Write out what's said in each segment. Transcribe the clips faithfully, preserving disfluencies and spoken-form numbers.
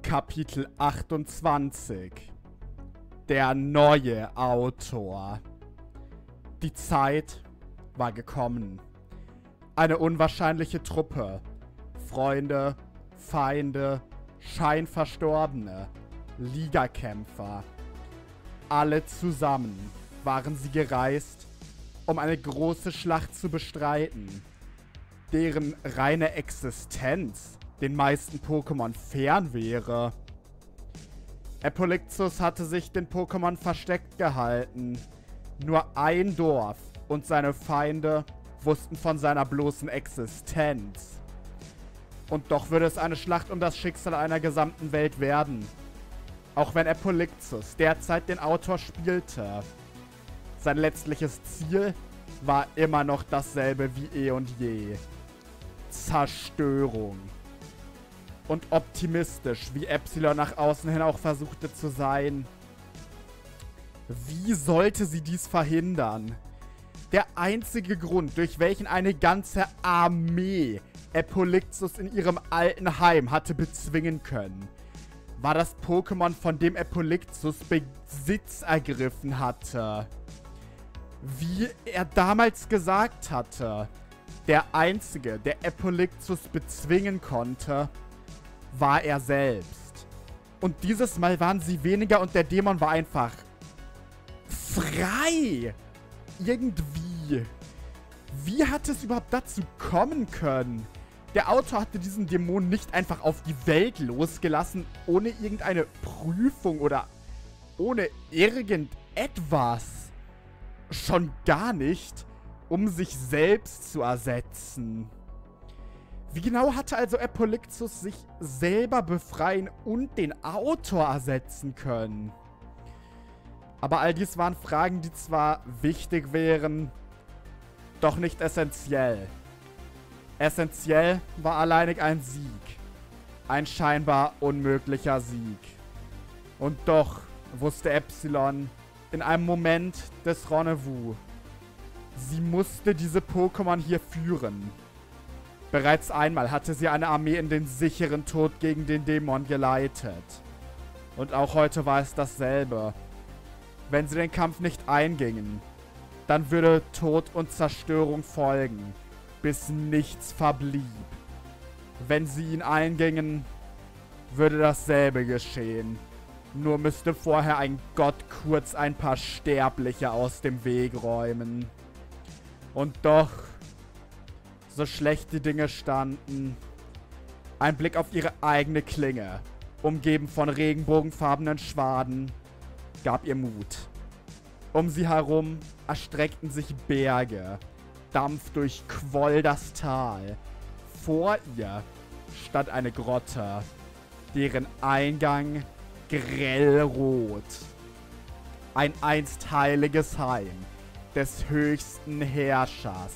Kapitel achtundzwanzig. Der neue Autor. Die Zeit war gekommen. Eine unwahrscheinliche Truppe. Freunde, Feinde, Scheinverstorbene, Ligakämpfer. Alle zusammen waren sie gereist, um eine große Schlacht zu bestreiten, deren reine Existenz den meisten Pokémon fern wäre. Appolyxus hatte sich den Pokémon versteckt gehalten. Nur ein Dorf und seine Feinde wussten von seiner bloßen Existenz. Und doch würde es eine Schlacht um das Schicksal einer gesamten Welt werden. Auch wenn Appolyxus derzeit den Autor spielte. Sein letztliches Ziel war immer noch dasselbe wie eh und je. Zerstörung. Und optimistisch, wie Epsilon nach außen hin auch versuchte zu sein. Wie sollte sie dies verhindern? Der einzige Grund, durch welchen eine ganze Armee Appolyxus in ihrem alten Heim hatte bezwingen können, war das Pokémon, von dem Appolyxus Besitz ergriffen hatte. Wie er damals gesagt hatte, der Einzige, der Appolyxus bezwingen konnte, war er selbst. Und dieses Mal waren sie weniger und der Dämon war einfach frei. Irgendwie. Wie hat es überhaupt dazu kommen können? Der Autor hatte diesen Dämon nicht einfach auf die Welt losgelassen, ohne irgendeine Prüfung oder ohne irgendetwas. Schon gar nicht, um sich selbst zu ersetzen. Wie genau hatte also Appolyxus sich selber befreien und den Autor ersetzen können? Aber all dies waren Fragen, die zwar wichtig wären, doch nicht essentiell. Essentiell war alleinig ein Sieg. Ein scheinbar unmöglicher Sieg. Und doch wusste Epsilon in einem Moment des Rendezvous, sie musste diese Pokémon hier führen. Bereits einmal hatte sie eine Armee in den sicheren Tod gegen den Dämon geleitet. Und auch heute war es dasselbe. Wenn sie den Kampf nicht eingingen, dann würde Tod und Zerstörung folgen, bis nichts verblieb. Wenn sie ihn eingingen, würde dasselbe geschehen. Nur müsste vorher ein Gott kurz ein paar Sterbliche aus dem Weg räumen. Und doch, so schlecht die Dinge standen, ein Blick auf ihre eigene Klinge, umgeben von regenbogenfarbenen Schwaden, gab ihr Mut. Um sie herum erstreckten sich Berge, Dampf durchquoll das Tal. Vor ihr stand eine Grotte, deren Eingang grellrot. Ein einst heiliges Heim des höchsten Herrschers.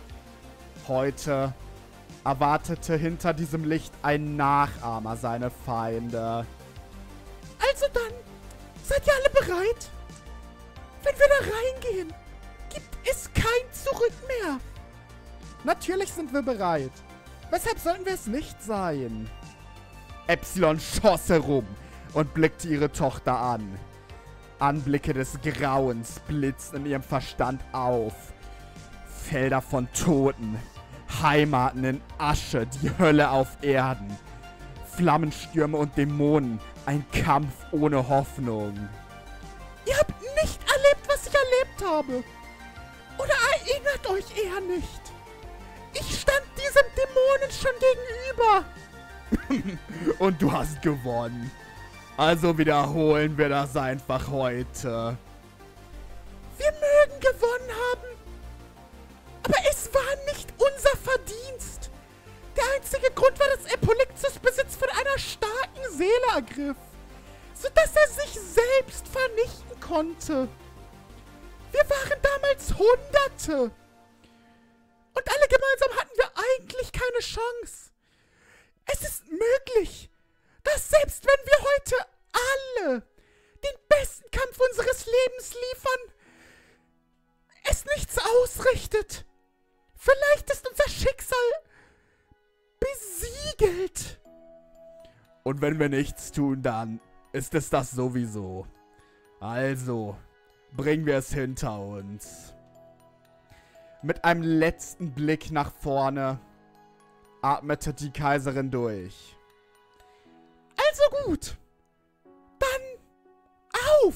Heute erwartete hinter diesem Licht ein Nachahmer seine Feinde. Also dann, seid ihr alle bereit? Wenn wir da reingehen, gibt es kein Zurück mehr. Natürlich sind wir bereit. Weshalb sollten wir es nicht sein? Epsilon schoss herum und blickte ihre Tochter an. Anblicke des Grauens blitzten in ihrem Verstand auf. Felder von Toten, Heimaten in Asche, die Hölle auf Erden. Flammenstürme und Dämonen, ein Kampf ohne Hoffnung. Ihr habt nicht erlebt, was ich erlebt habe. Oder erinnert euch eher nicht. Ich stand diesem Dämonen schon gegenüber. Und du hast gewonnen. Also wiederholen wir das einfach heute. Wir mögen gewonnen haben. Aber es war nicht unser Verdienst. Der einzige Grund war, dass Appolyxus Besitz von einer starken Seele ergriff, sodass er sich selbst vernichten konnte. Wir waren damals Hunderte. Und alle gemeinsam hatten wir eigentlich keine Chance. Es ist möglich, dass selbst wenn wir heute alle den besten Kampf unseres Lebens liefern, es nichts ausrichtet. Vielleicht ist unser Schicksal besiegelt. Und wenn wir nichts tun, dann ist es das sowieso. Also, bringen wir es hinter uns. Mit einem letzten Blick nach vorne atmete die Kaiserin durch. Also gut. Dann auf!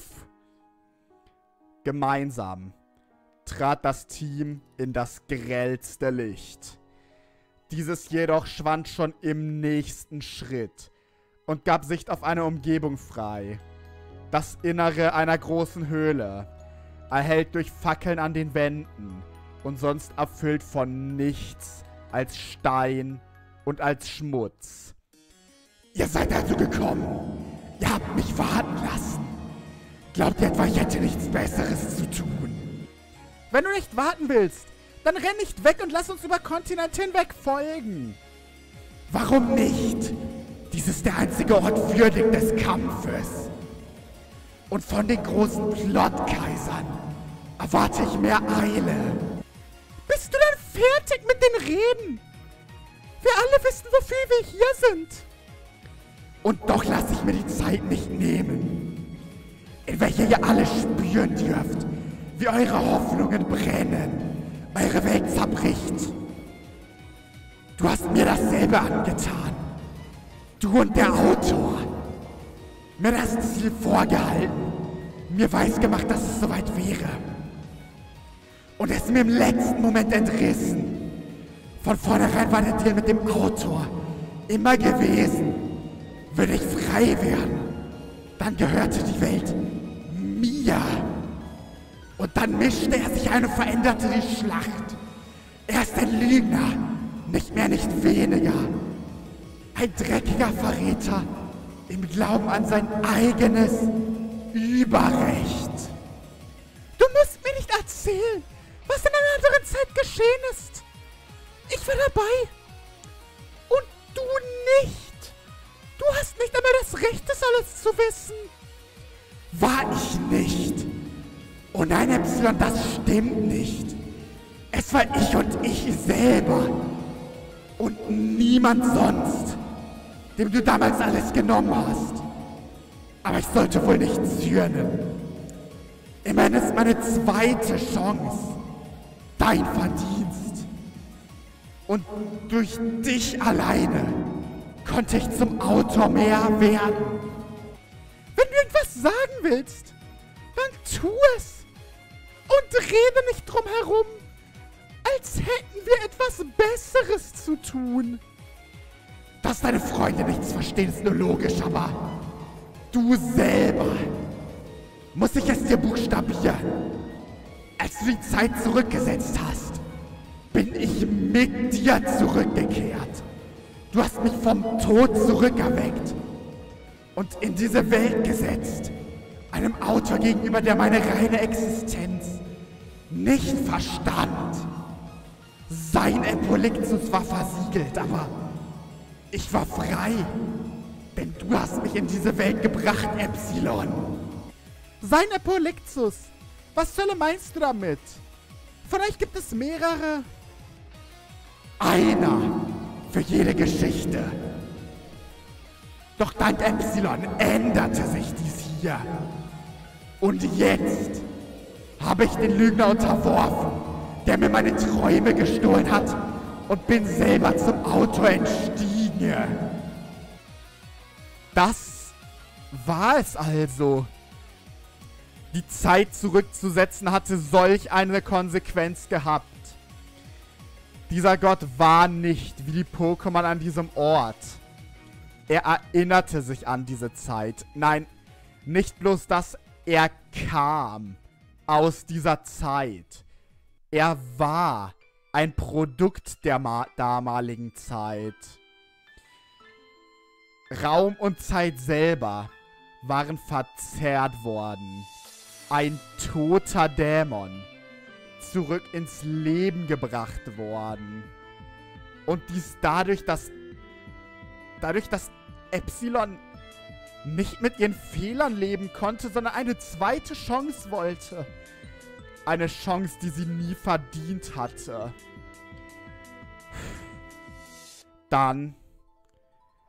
Gemeinsam trat das Team in das grellste Licht. Dieses jedoch schwand schon im nächsten Schritt und gab Sicht auf eine Umgebung frei. Das Innere einer großen Höhle, erhellt durch Fackeln an den Wänden und sonst erfüllt von nichts als Stein und als Schmutz. Ihr seid also gekommen. Ihr habt mich warten lassen. Glaubt ihr etwa, ich hätte nichts Besseres zu tun? Wenn du nicht warten willst, dann renn nicht weg und lass uns über Kontinent hinweg folgen. Warum nicht? Dies ist der einzige Ort würdig des Kampfes. Und von den großen Plotkaisern erwarte ich mehr Eile. Bist du dann fertig mit den Reden? Wir alle wissen, wofür wir hier sind. Und doch lasse ich mir die Zeit nicht nehmen, in welcher ihr alle spüren dürft, wie eure Hoffnungen brennen, eure Welt zerbricht. Du hast mir dasselbe angetan. Du und der Autor. Mir das Ziel vorgehalten, mir weisgemacht, dass es soweit wäre. Und es mir im letzten Moment entrissen. Von vornherein war der Deal mit dem Autor immer gewesen. Würde ich frei werden, dann gehörte die Welt mir. Und dann mischte er sich ein und veränderte die Schlacht. Er ist ein Lügner, nicht mehr, nicht weniger. Ein dreckiger Verräter im Glauben an sein eigenes Überrecht. Du musst mir nicht erzählen, was in einer anderen Zeit geschehen ist. Ich war dabei. Und du nicht. Du hast nicht einmal das Recht, das alles zu wissen. War ich nicht. Oh nein, Epsilon, das stimmt nicht. Es war ich und ich selber. Und niemand sonst, dem du damals alles genommen hast. Aber ich sollte wohl nicht zürnen. Immerhin ist meine zweite Chance dein Verdienst. Und durch dich alleine konnte ich zum Autor mehr werden. Wenn du etwas sagen willst, dann tu es. Und rede nicht drum herum, als hätten wir etwas Besseres zu tun. Dass deine Freunde nichts verstehen, ist nur logisch, aber du selber, muss ich es dir buchstabieren. Als du die Zeit zurückgesetzt hast, bin ich mit dir zurückgekehrt. Du hast mich vom Tod zurückerweckt und in diese Welt gesetzt. Einem Autor gegenüber, der meine reine Existenz nicht verstand. Sein Epolyctus war versiegelt, aber ich war frei. Denn du hast mich in diese Welt gebracht, Epsilon. Sein Epolyctus? Was zur Hölle meinst du damit? Von euch gibt es mehrere. Einer für jede Geschichte. Doch dank Epsilon änderte sich dies hier. Und jetzt habe ich den Lügner unterworfen, der mir meine Träume gestohlen hat und bin selber zum Autor entstiegen. Das war es also. Die Zeit zurückzusetzen hatte solch eine Konsequenz gehabt. Dieser Gott war nicht wie die Pokémon an diesem Ort. Er erinnerte sich an diese Zeit. Nein, nicht bloß das, er kam aus dieser Zeit. Er war ein Produkt der damaligen Zeit. Raum und Zeit selber waren verzerrt worden. Ein toter Dämon, zurück ins Leben gebracht worden. Und dies dadurch, dass dadurch, dass Epsilon nicht mit ihren Fehlern leben konnte, sondern eine zweite Chance wollte. Eine Chance, die sie nie verdient hatte. Dann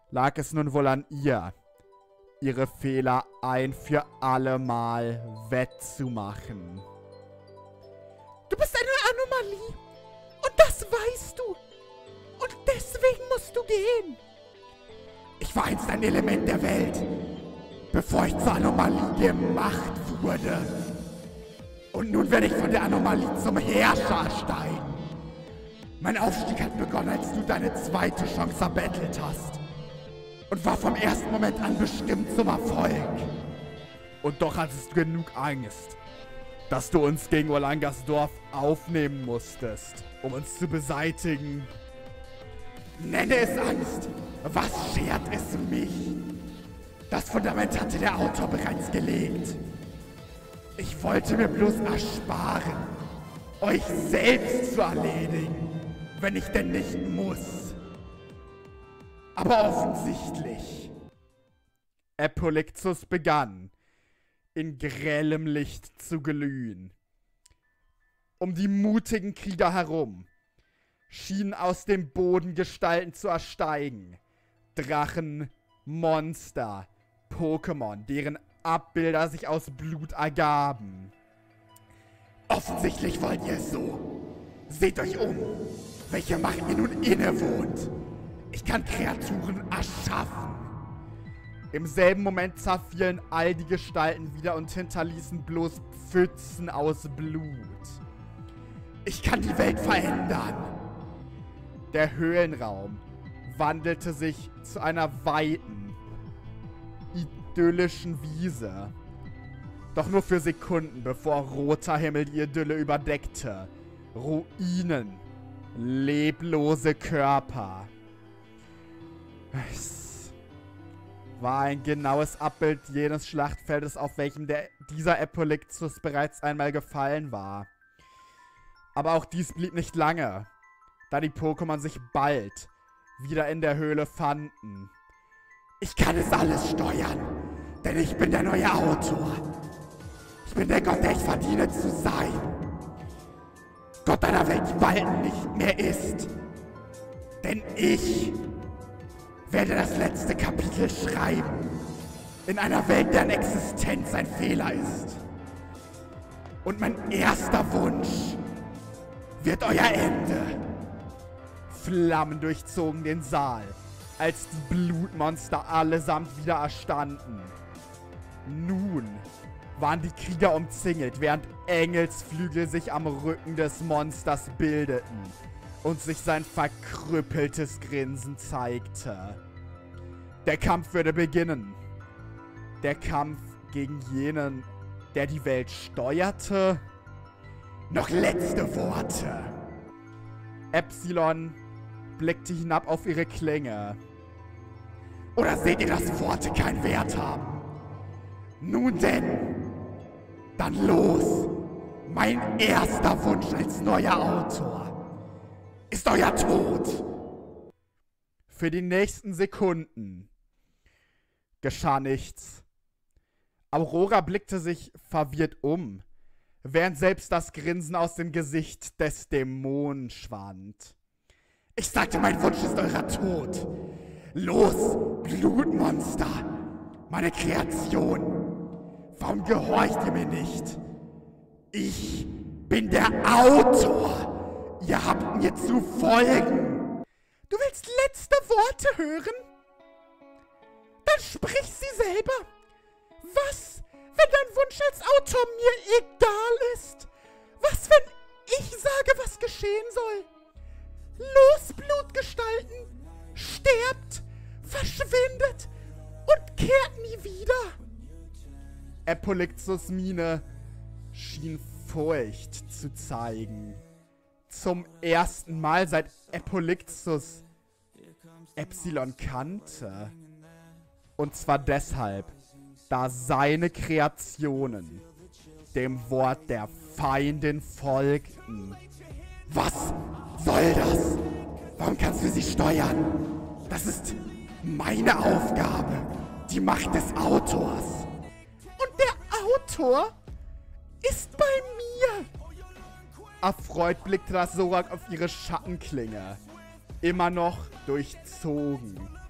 lag es nun wohl an ihr, ihre Fehler ein für alle Mal wettzumachen. Du bist eine Anomalie. Und das weißt du. Und deswegen musst du gehen. Ich war einst ein Element der Welt, bevor ich zur Anomalie gemacht wurde. Und nun werde ich von der Anomalie zum Herrscher steigen. Mein Aufstieg hat begonnen, als du deine zweite Chance erbettelt hast. Und war vom ersten Moment an bestimmt zum Erfolg. Und doch hattest du genug Angst, dass du uns gegen Orlangas Dorf aufnehmen musstest, um uns zu beseitigen. Nenne es Angst. Was schert es mich? Das Fundament hatte der Autor bereits gelegt. Ich wollte mir bloß ersparen, euch selbst zu erledigen, wenn ich denn nicht muss. Aber offensichtlich. Apolyktus begann, in grellem Licht zu glühen. Um die mutigen Krieger herum schienen aus dem Boden Gestalten zu ersteigen. Drachen, Monster, Pokémon, deren Abbilder sich aus Blut ergaben. Offensichtlich wollt ihr es so. Seht euch um, welche Macht mir nun innewohnt. Ich kann Kreaturen erschaffen. Im selben Moment zerfielen all die Gestalten wieder und hinterließen bloß Pfützen aus Blut. Ich kann die Welt verändern. Der Höhlenraum wandelte sich zu einer weiten, idyllischen Wiese. Doch nur für Sekunden, bevor roter Himmel die Idylle überdeckte. Ruinen, leblose Körper. Es war ein genaues Abbild jenes Schlachtfeldes, auf welchem der, dieser Apolyktus bereits einmal gefallen war. Aber auch dies blieb nicht lange, da die Pokémon sich bald wieder in der Höhle fanden. Ich kann es alles steuern, denn ich bin der neue Autor. Ich bin der Gott, der ich verdiene zu sein. Gott einer Welt, die bald nicht mehr ist. Denn ich werde das letzte Kapitel schreiben. In einer Welt, deren Existenz ein Fehler ist. Und mein erster Wunsch wird euer Ende. Flammen durchzogen den Saal, als die Blutmonster allesamt wieder erstanden. Nun waren die Krieger umzingelt, während Engelsflügel sich am Rücken des Monsters bildeten und sich sein verkrüppeltes Grinsen zeigte. Der Kampf würde beginnen. Der Kampf gegen jenen, der die Welt steuerte. Noch letzte Worte. Epsilon blickte hinab auf ihre Klinge. Oder seht ihr, dass Worte keinen Wert haben? Nun denn, dann los. Mein erster Wunsch als neuer Autor ist euer Tod. Für die nächsten Sekunden geschah nichts. Aurora blickte sich verwirrt um, während selbst das Grinsen aus dem Gesicht des Dämonen schwand. Ich sagte, mein Wunsch ist euer Tod. Los, Blutmonster, meine Kreation. Warum gehorcht ihr mir nicht? Ich bin der Autor. Ihr habt mir zu folgen. Du willst letzte Worte hören? Dann sprich sie selber. Was, wenn dein Wunsch als Autor mir egal ist? Was, wenn ich sage, was geschehen soll? Los, Blutgestalten! Sterbt, verschwindet und kehrt nie wieder! Apolyktus' Miene schien Furcht zu zeigen. Zum ersten Mal seit Apolyktus Epsilon kannte. Und zwar deshalb, da seine Kreationen dem Wort der Feindin folgten. Was soll das? Warum kannst du sie steuern? Das ist meine Aufgabe. Die Macht des Autors. Und der Autor ist bei mir. Erfreut blickte das Zorak auf ihre Schattenklinge. Immer noch durchzogen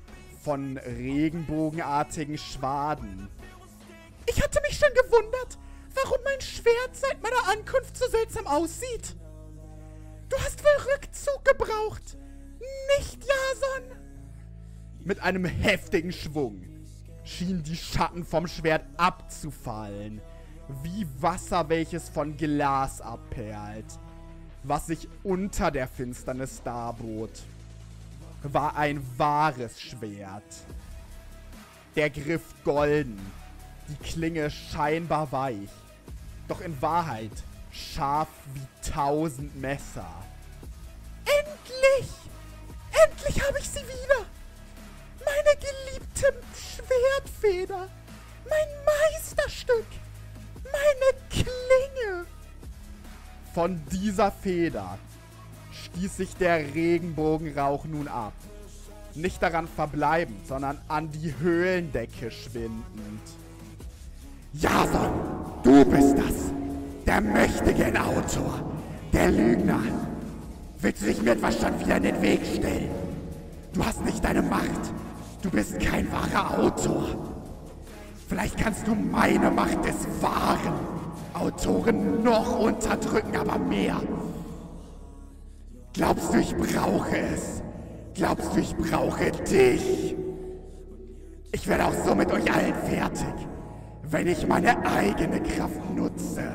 von regenbogenartigen Schwaden. Ich hatte mich schon gewundert, warum mein Schwert seit meiner Ankunft so seltsam aussieht. Du hast wohl Rückzug gebraucht, nicht, Jason? Mit einem heftigen Schwung schienen die Schatten vom Schwert abzufallen, wie Wasser, welches von Glas abperlt. Was sich unter der Finsternis darbot, war ein wahres Schwert. Der Griff golden, die Klinge scheinbar weich, doch in Wahrheit scharf wie tausend Messer. Endlich! Endlich habe ich sie wieder! Meine geliebte Schwertfeder! Mein Meisterstück! Meine Klinge! Von dieser Feder stieß sich der Regenbogenrauch nun ab. Nicht daran verbleibend, sondern an die Höhlendecke schwindend. Jason, du bist das! Der mächtige Autor! Der Lügner! Willst du dich mir etwas schon wieder in den Weg stellen? Du hast nicht deine Macht! Du bist kein wahrer Autor! Vielleicht kannst du meine Macht des wahren Autoren noch unterdrücken, aber mehr. Glaubst du, ich brauche es? Glaubst du, ich brauche dich? Ich werde auch so mit euch allen fertig, wenn ich meine eigene Kraft nutze.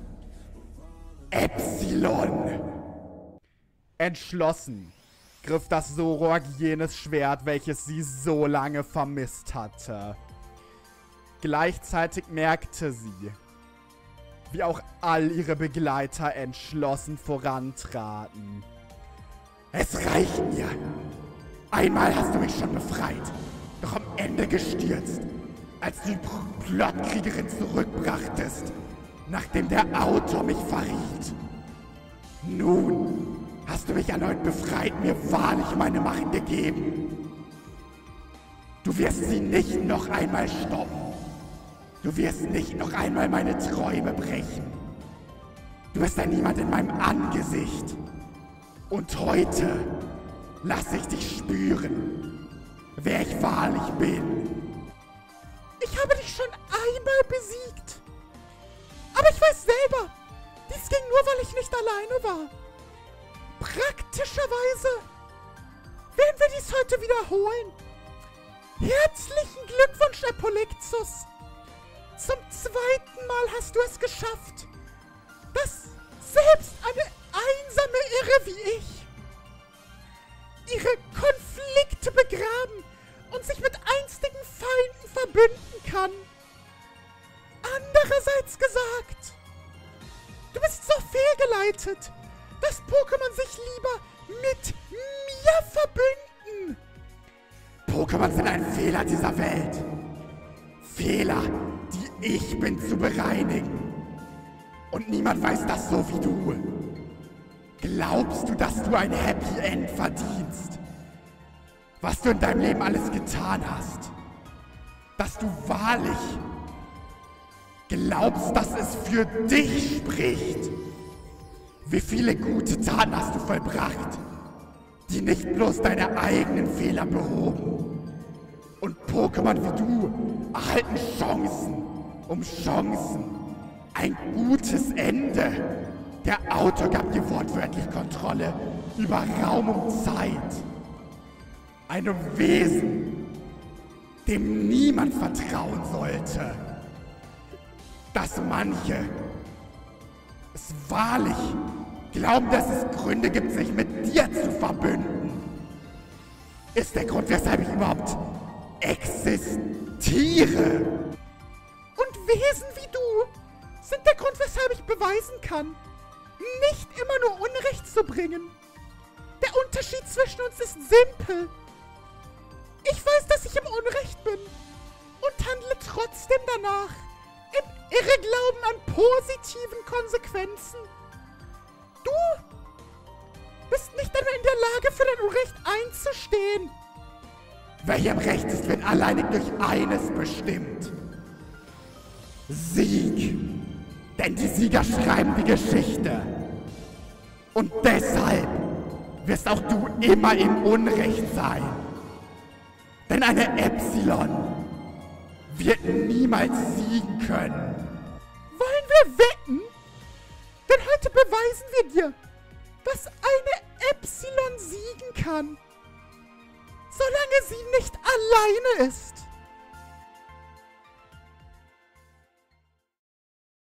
Epsilon! Entschlossen griff das Zoroark jenes Schwert, welches sie so lange vermisst hatte. Gleichzeitig merkte sie, wie auch all ihre Begleiter entschlossen vorantraten. Es reicht mir. Einmal hast du mich schon befreit, doch am Ende gestürzt, als du die Plotkriegerin zurückbrachtest, nachdem der Autor mich verriet. Nun hast du mich erneut befreit, mir wahrlich meine Macht gegeben. Du wirst sie nicht noch einmal stoppen. Du wirst nicht noch einmal meine Träume brechen. Du bist ein Niemand in meinem Angesicht. Und heute lasse ich dich spüren, wer ich wahrlich bin. Ich habe dich schon einmal besiegt. Aber ich weiß selber, dies ging nur, weil ich nicht alleine war. Praktischerweise werden wir dies heute wiederholen. Herzlichen Glückwunsch, Apollexus. Zum zweiten Mal hast du es geschafft, dass selbst eine einsame Irre wie ich ihre Konflikte begraben und sich mit einstigen Feinden verbünden kann. Andererseits gesagt, du bist so fehlgeleitet, dass Pokémon sich lieber mit mir verbünden. Pokémon sind ein Fehler dieser Welt. Fehler, die ich bin zu bereinigen. Und niemand weiß das so wie du. Glaubst du, dass du ein Happy End verdienst? Was du in deinem Leben alles getan hast? Dass du wahrlich glaubst, dass es für dich spricht? Wie viele gute Taten hast du vollbracht, die nicht bloß deine eigenen Fehler behoben? Und Pokémon wie du erhalten Chancen um Chancen. Ein gutes Ende. Der Autor gab dir wortwörtlich Kontrolle über Raum und Zeit. Einem Wesen, dem niemand vertrauen sollte. Dass manche es wahrlich glauben, dass es Gründe gibt, sich mit dir zu verbünden, ist der Grund, weshalb ich überhaupt existiere. Und Wesen wie du sind der Grund, weshalb ich beweisen kann, nicht immer nur Unrecht zu bringen. Der Unterschied zwischen uns ist simpel. Ich weiß, dass ich im Unrecht bin und handle trotzdem danach, im Irrglauben an positiven Konsequenzen. Du bist nicht einmal in der Lage, für dein Unrecht einzustehen. Welchem Recht ist, wird alleinig durch eines bestimmt. Sieg. Denn die Sieger schreiben die Geschichte. Und deshalb wirst auch du immer im Unrecht sein. Denn eine Epsilon wird niemals siegen können. Wollen wir wetten? Denn heute beweisen wir dir, dass eine Epsilon siegen kann. Solange sie nicht alleine ist.